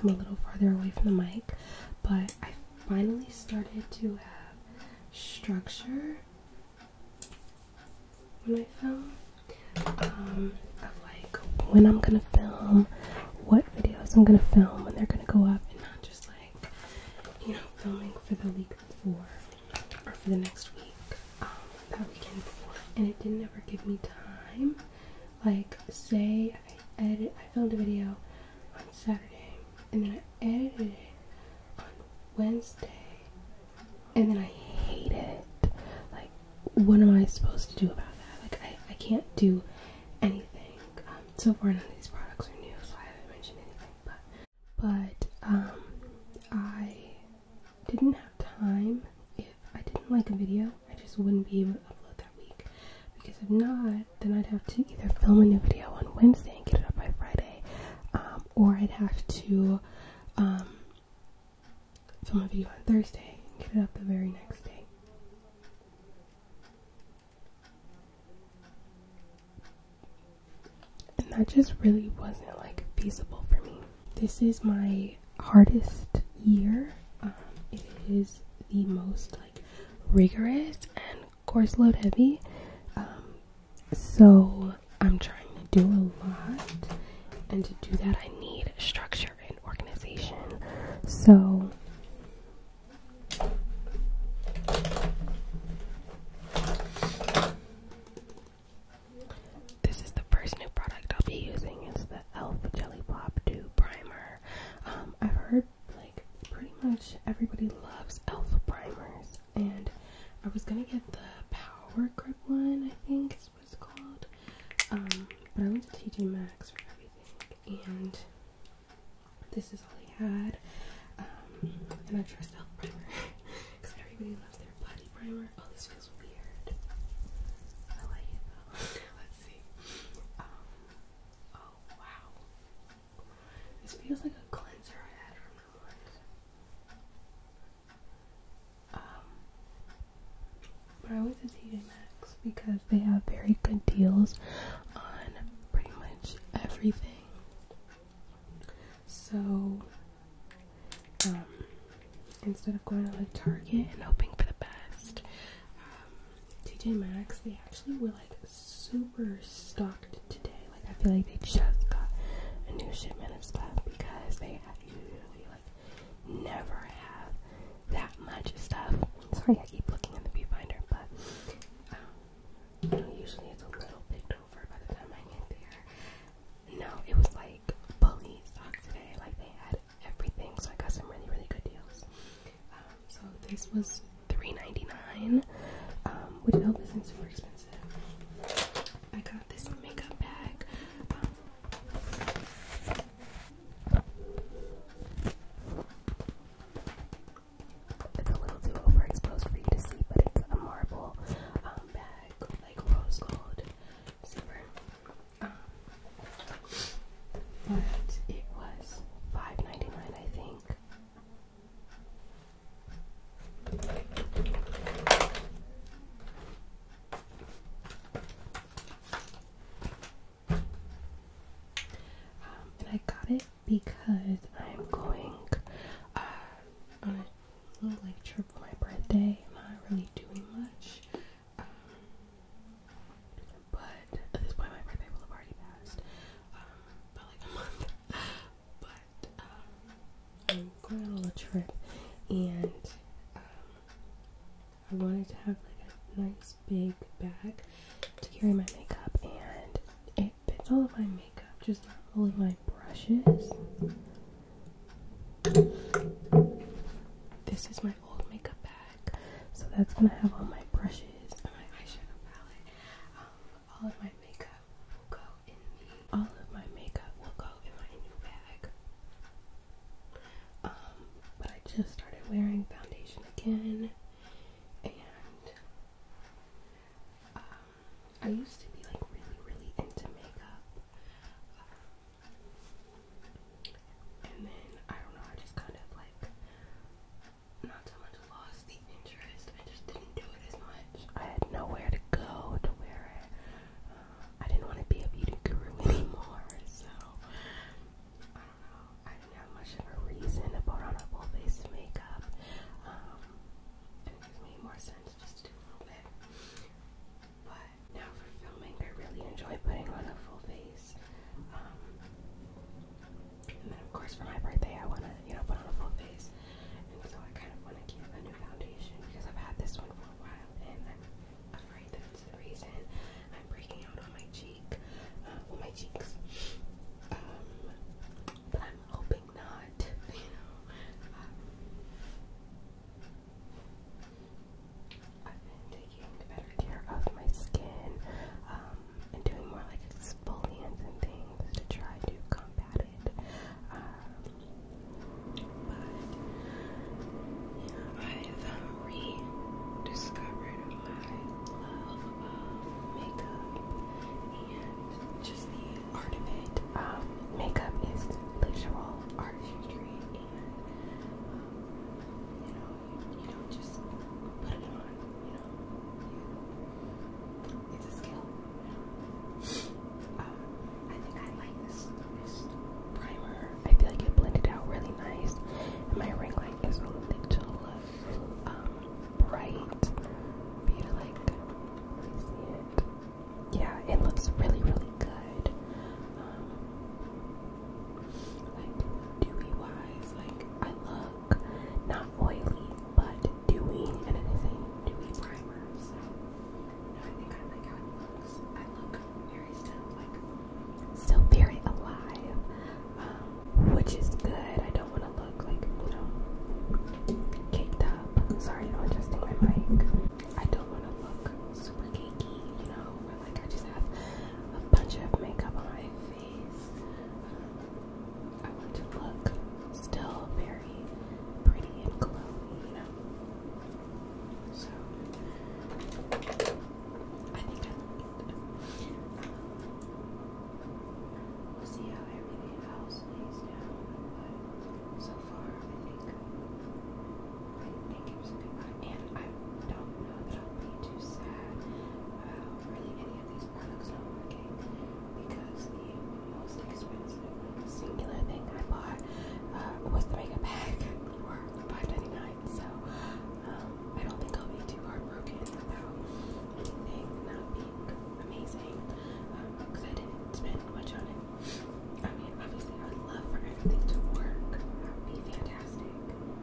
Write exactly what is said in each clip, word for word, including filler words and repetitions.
I'm a little farther away from the mic, but I finally started to have structure when I film, um, of like when I'm gonna film, what videos I'm gonna film, when they're gonna go up, and not just like, you know, filming for the week before or for the next week, um, that weekend before. And it didn't ever give me time. Like, say I edit, I filmed a video on Saturday, and then I edited it on Wednesday, and then I hate it. Like, what am I supposed to do about that? Like, I, I can't do anything. Um, so far, none of these products are new, so I haven't mentioned anything, but, but, um, I didn't have time. If I didn't like a video, I just wouldn't be able to upload that week, because if not, then I'd have to either film a new video on Wednesday and get it up by Friday, um, or I'd have to, um, film a video on Thursday and get it up the very next day. And that just really wasn't like feasible for me. This is my hardest year. Um, it is the most like rigorous and course load heavy. Um, so I'm trying to do a lot, and to do that I need structure and organization. So this is the first new product I'll be using. It's the e l f Jelly Pop Dew Primer. Um, I've heard like pretty much everybody loves e l f primers, and I was gonna get the Power Grip one, I think is what it's called. Um, but I went to T J Maxx for everything, and this is all they had. Um, and I trust e l f primer because everybody loves their putty primer. Oh, this feels weird. I like it though. Let's see. Um, oh wow, this feels like a cleanser I had from that one. Um, but I went to T J Maxx because they have very good deals on pretty much everything. So, um, instead of going to like Target and hoping for the best, um, T J Maxx, they actually were like super stocked today. Like, I feel like they just got a new shipment of stuff, because they have usually like never have that much stuff. Sorry, I keep looking in the viewfinder, but um, you know, usually it's a little picked over by the time I get there. No, it was like fully stocked today. Like, they had everything, so I got some really, really good deals. Um, so this was three ninety-nine, um, which e l f isn't super expensive. I got this makeup bag. Um, it's a little too overexposed for you to see, but it's a marble um, bag, like rose gold silver. Um, but it was five ninety-nine, I think. Um, and I got it because I'm going uh, on a little like trip for my birthday. I'm not really doing much, um, but at this point my birthday will have already passed, um, by like a month. But um, I'm going on a little trip, and um, I wanted to have like a nice big bag to carry my makeup, and it fits all of my makeup, just not all of my brushes. This is my old makeup bag, so that's gonna have all my brushes and my eyeshadow palette. Um, all of my makeup will go in the all of my makeup will go in my new bag. Um, but I just started wearing foundation again, and um, I used to be like really, really into makeup. Um, and then I don't know, I just kind of like not so much lost the interest. I just didn't do it as much. I had nowhere to go to wear it. Uh, I didn't want to be a beauty guru anymore, so I don't know. I didn't have much of a because for my birthday I want to, you know, put on a full face, and so I kind of want to get a new foundation because I've had this one for a while, and I'm afraid that's the reason I'm breaking out on my cheek, uh, on my cheeks. Um, but I'm hoping not, you know. Um, I've been taking better care of my skin, um, and doing more like exfoliants and things to try to combat it. Um, but yeah, I've um, rediscovered my love of makeup and just the art of it. Um, makeup is literal artistry, and um, you know, you, you don't just put it on, you know, you, it's a skill. Um, I think I like this, this primer. I feel like it blended out really nice. And my ring light is a little um, bright for you to like really see it. Yeah, it looks really, really good. Um, like dewy wise, like I look not oily but dewy, and it is a dewy primer. So no, I think I like how it looks. I look very still, like still very alive, um, which is good. I don't want to look like, you know, caked up. Sorry, I'm adjusting my mic. I don't want to look super cakey, you know, or like I just have a bunch of makeup on my face. Um, I want to look still very pretty and glowy, you know. So I think I look good. Um, we'll see how everything else lays down, but so far I think I think it was a good one, and I don't know that I'll be too sad about really any of these products not working, because the most expensive like, singular thing I bought uh, was the makeup bag for five ninety-nine. So um, I don't think I'll be too heartbroken about anything not being amazing, because I didn't spend much on it. I mean, obviously I would love for everything to work. That would be fantastic.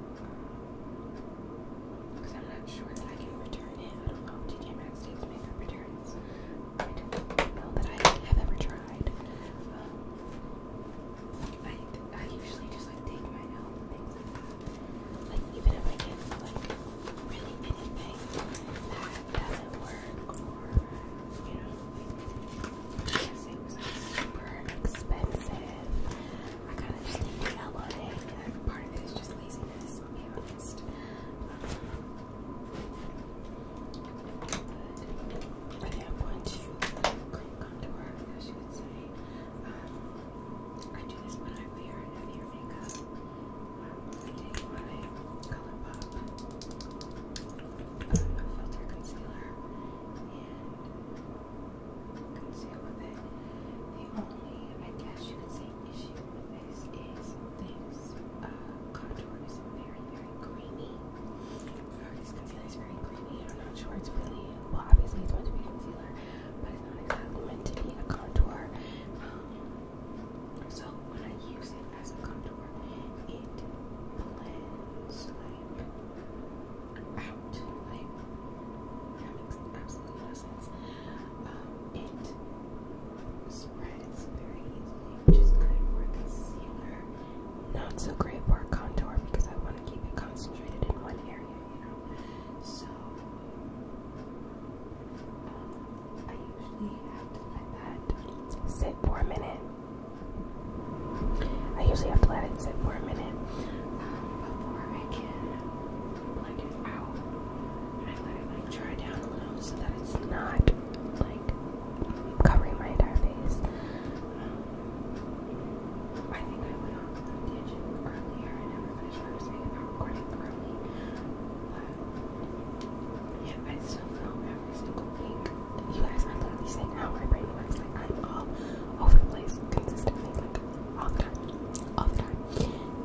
Because I'm not sure that I can return it. I don't know if T J Maxx takes makeup returns. I don't know that I have ever tried. Um, I I usually just like take my own things like that. Like even if I get like really anything that doesn't work, or you know, like yes, it was like super expensive, I kind of just take the L on it, and part of it is just laziness, I'll be honest. Um, but I think I'm going to cream contour, I guess you could say. Um, I do this when I wear heavier makeup. Um, I take my ColourPop uh, filter concealer and conceal with it. The only, I guess you could say, issue with this is this uh, contour is very, very creamy. Or this concealer is very creamy. I'm not sure it's really, well, obviously it's meant to be concealer, but it's not exactly meant to be a contour. Um, so when I use it as a contour, it blends like out, like that makes absolutely no sense. Um, it spreads very easily, which is good for a concealer. Not so great for a contour because I want to keep it concentrated in one area, you know. So um, I usually have to let that sit for a minute. I usually have to let it sit for a minute um, before I can blend it out. And I let it like dry down a little so that it's not like covering my entire face. Um, I think I went off the tangent earlier. I never finished what I was saying about recording early. But yeah, I still film every single week. You guys are literally saying how my brain works. Like I'm all over the place consistently, like all the time, all the time.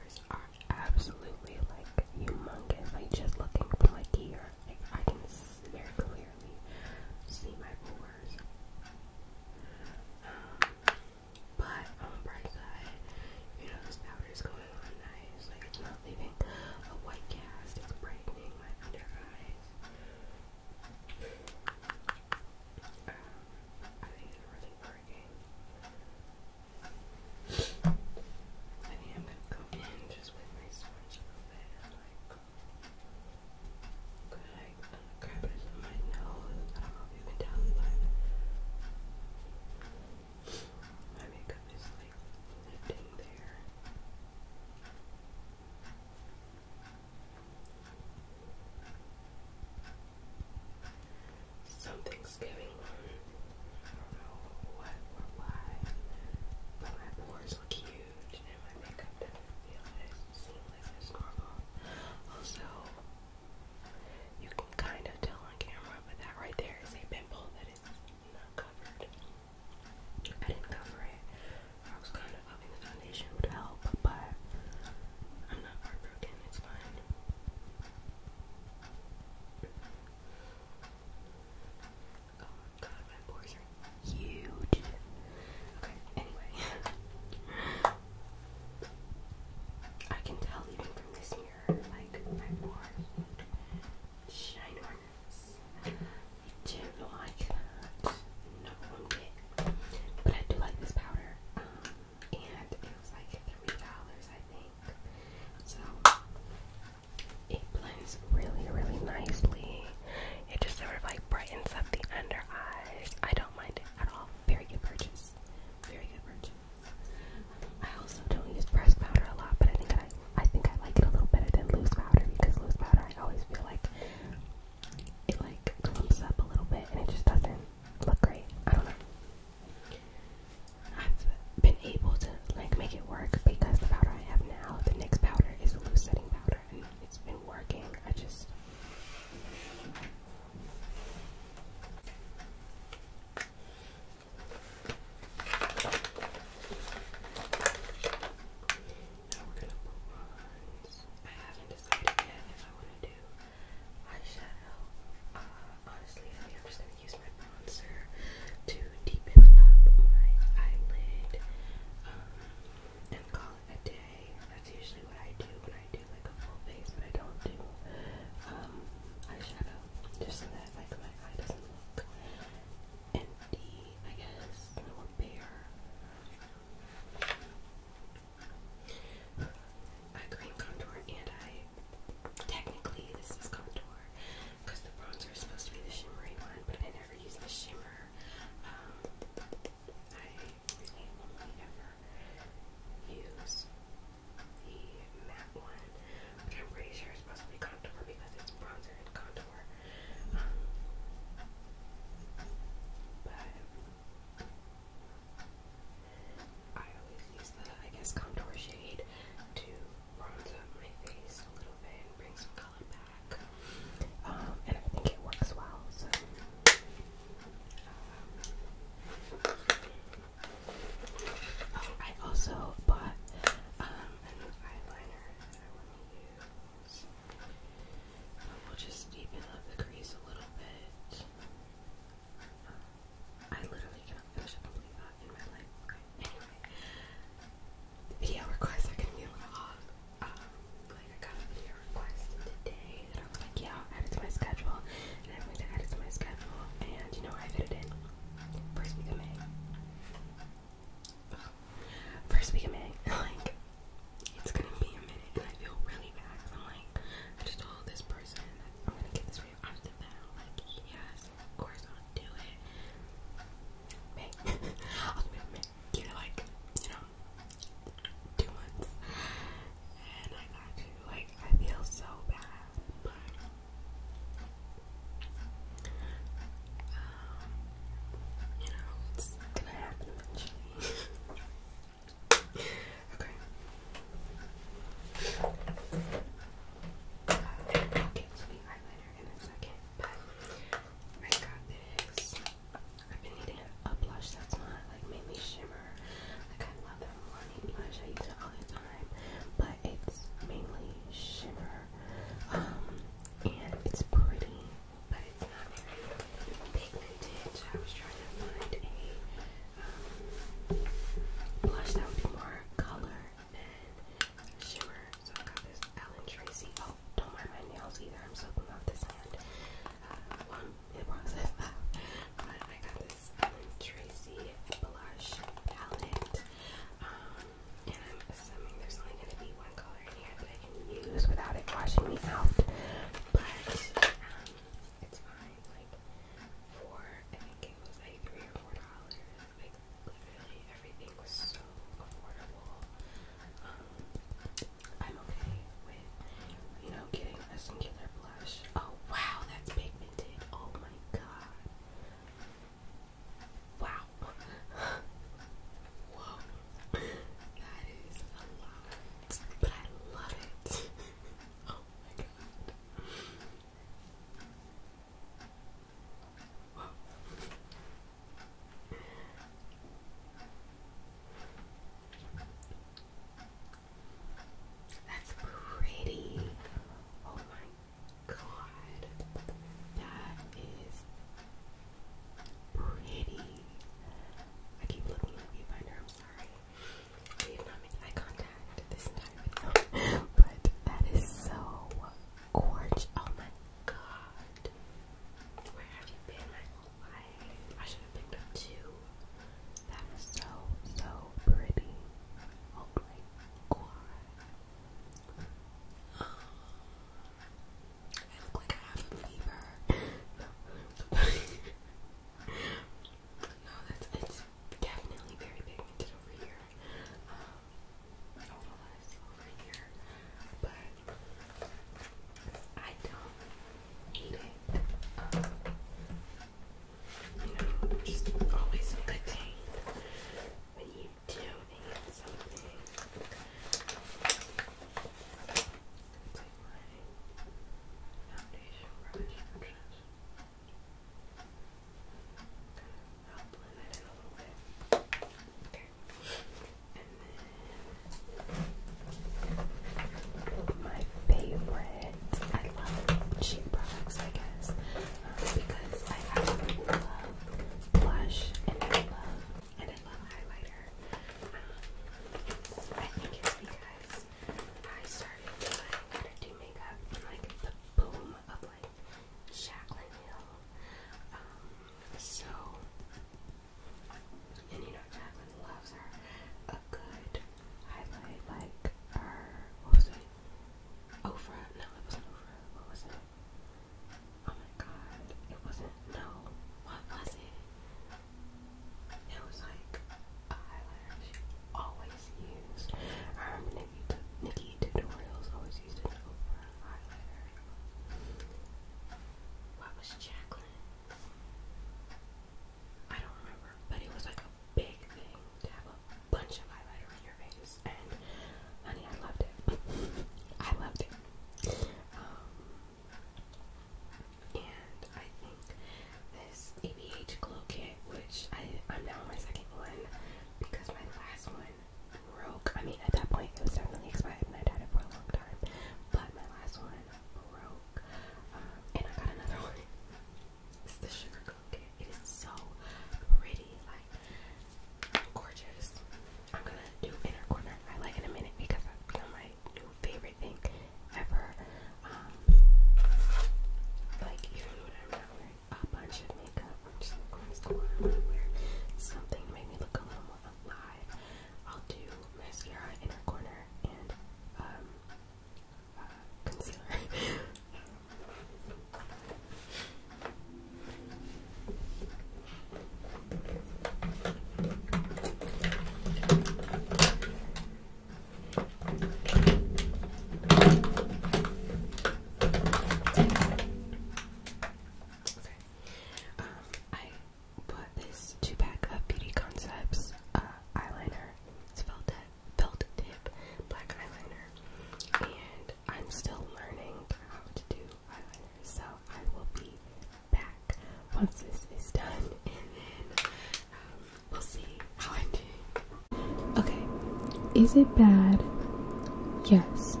Is it bad? Yes.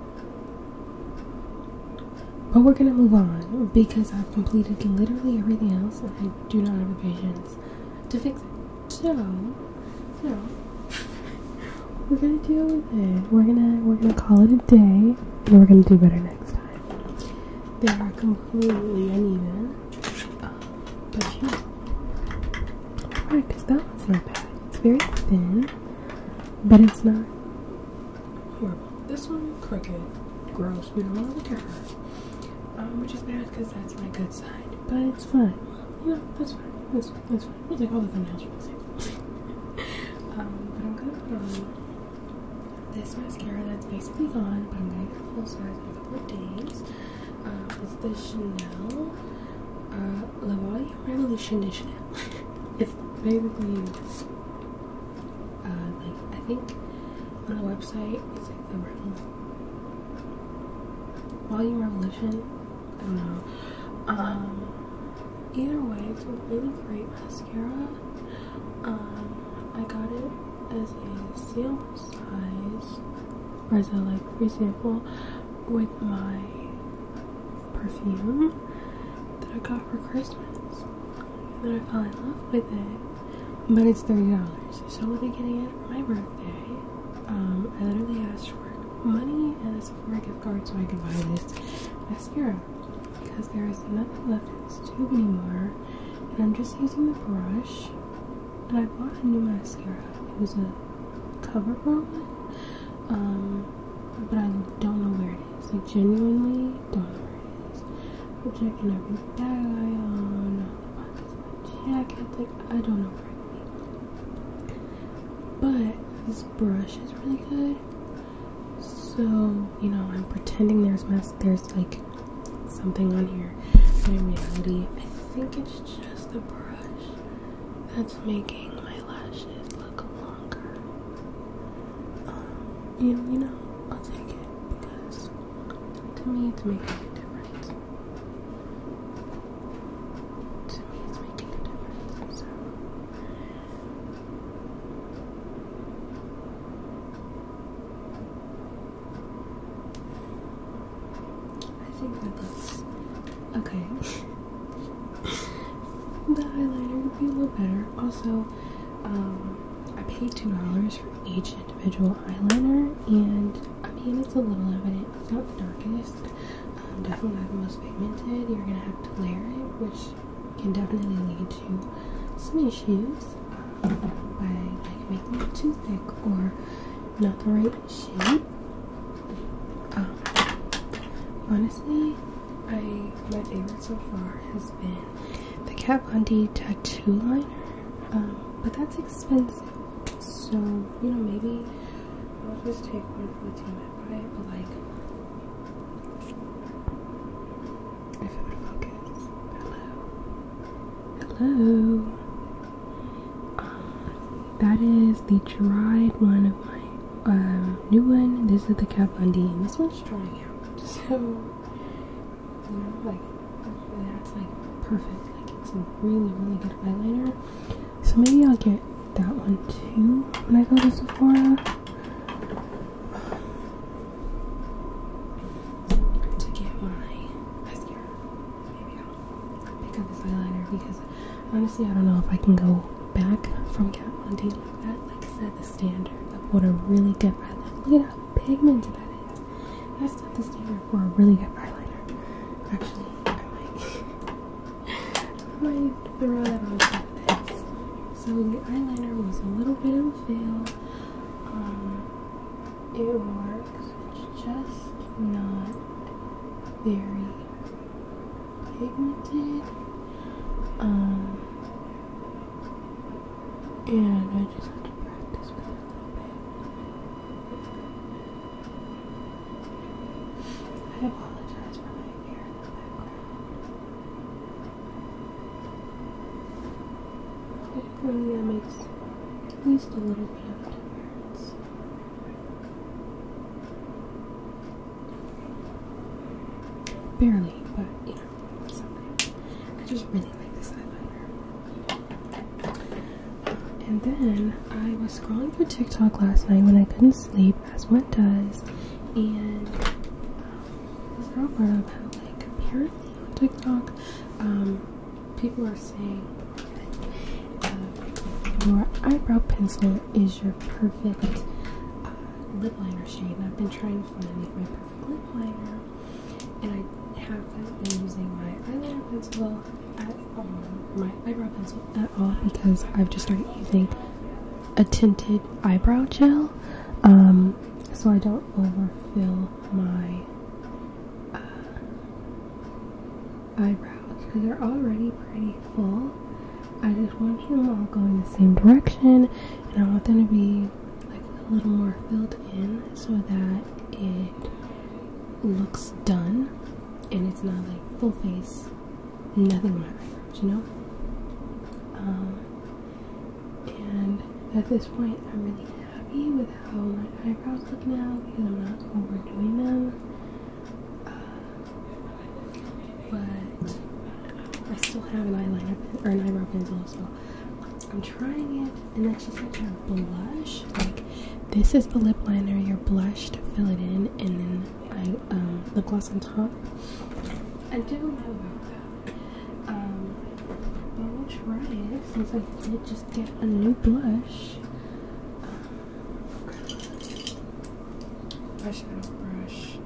But we're gonna move on because I've completed literally everything else and I do not have the patience to fix it. So, no. We're gonna deal with it. We're gonna we're gonna call it a day and we're gonna do better next time. They are completely uneven. Um, but you know, right, because that one's not bad. It's very thin, but it's not horrible. This one, crooked, gross. We don't want to look at her. Um, which is bad because that's my good side. But it's fine. You know, that's fine. That's fine. That's fine. We'll take all the thumbnails from the same. um, but I'm gonna put on this mascara that's basically gone, but I'm gonna get a full size in a couple of days. Um, it's the Chanel uh, La Volume Revolution de Chanel. It's basically uh, like, I think on the website it's like the Revolution Volume Revolution. I don't know. Um, either way, it's a really great mascara. Um, I got it as a sample size, or as a like free sample with my perfume that I got for Christmas. And then I fell in love with it. But it's thirty dollars. So we'll be getting it for my birthday. Um, I literally asked for money and a Sephora gift card so I could buy this mascara. Because there is nothing left in this tube anymore. And I'm just using the brush. And I bought a new mascara. It was a CoverGirl one. Um, but I don't know where it is. Like, genuinely don't know where it is. I'm checking every bag I own, all the pockets of my jacket. Like, I don't know where it is. But this brush is really good. So, you know, I'm pretending there's mas there's like something on here. But in reality, I think it's just the brush that's making my lashes look longer. Um, you, you know, I'll take it because to me it's making a difference. To me it's making a difference. So I think that looks okay. The eyeliner would be a little better. Also, um, I paid two dollars for each individual eyeliner, and I mean, it's a little evident. It's not the darkest, um, definitely not the most pigmented. You're gonna have to layer it, which can definitely lead to some issues um, by like making it too thick or not the right shade. Um, honestly, I my favorite so far has been the Kat Von D tattoo liner, um, but that's expensive. So, you know, maybe I'll just take one for the team and buy it, but like, if it would focus. Hello. Hello. Um, that is the dried one of my um, new one. This is the Kat Von D, and this one's drying out. So, you know, like, that's like perfect. Like, it's a really, really good eyeliner. So maybe I'll get that one too when I go to Sephora. To get my mascara. Maybe I'll pick up this eyeliner because honestly I don't know if I can go back from Kat Von D like that. Like I said, the standard of what a really good eyeliner. Look at how pigmented that is. That's not the standard for a really good eyeliner. Actually, I might I might throw that on top of this. So the eyeliner was a little bit of a fail. Um, it works. It's just not very pigmented. Um, and I just have to practice with it a little bit. I apologize for my hair in the background. Hopefully that makes at least a little bit of a difference. Barely, but you know, something. I just really like this eyeliner. And And then I was scrolling through TikTok last night when I couldn't sleep, as one does, and um, this girl brought up how, like, apparently on TikTok, um, people are saying that uh, your eyebrow pencil is your perfect uh, lip liner shade. And I've been trying to find my perfect lip liner, and I haven't been using my eyeliner pencil at all, my eyebrow pencil at all, because I've just started using a tinted eyebrow gel, um, so I don't overfill my uh, eyebrows, because they're already pretty full. I just want them all going the same direction, and I want them to be like a little more filled in, so that it looks done, and it's not like full face, nothing on my eyebrows, you know? Um, and at this point, I'm really happy with how my eyebrows look now, because I'm not overdoing them. Uh, but I still have an eyeliner or an eyebrow pencil, so I'm trying it, and it's just like a blush. Like, this is the lip liner, your blush to fill it in, and then I um, lip gloss on top. I do know about that. Um, but we'll try it since I did just get a new blush. Um, eyeshadow brush.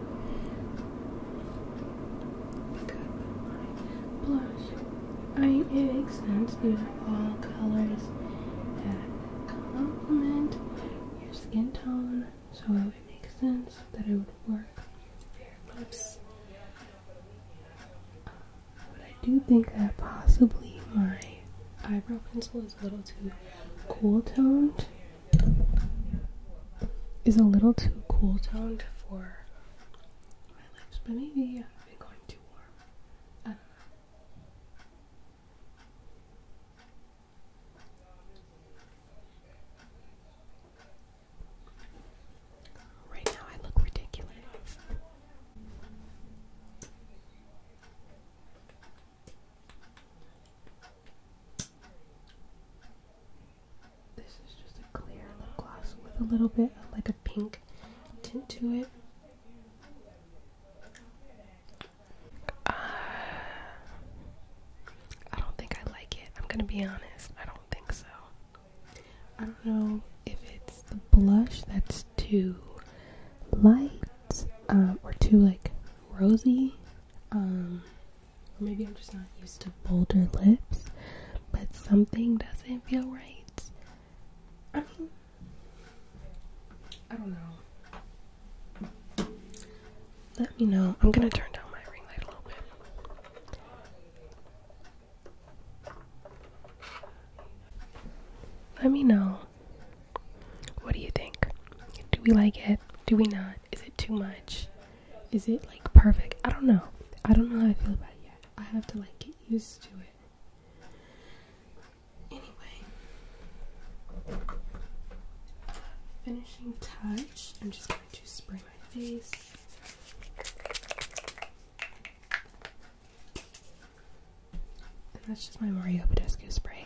Pick up my blush. I mean, it makes sense. These are all colors that complement your skin tone, so it would make sense that it would work for your lips. I do think that possibly my eyebrow pencil is a little too cool toned. Is a little too cool toned for my lips, but maybe I've been going too warm. I don't know. Right now I look ridiculous. A little bit of like a pink tint to it. Uh, I don't think I like it. I'm gonna be honest. I don't think so. I don't know if it's the blush that's too light, um, or too like rosy, um, or maybe I'm just not used to bolder lips, but something doesn't feel right. I mean, I don't know. Let me know. I'm gonna turn down my ring light a little bit. Let me know. What do you think? Do we like it? Do we not? Is it too much? Is it like perfect? I don't know. I don't know how I feel about it yet. I have to like get used to it. Anyway. Finishing touch. I'm just going to spray my face. And that's just my Mario Badescu spray.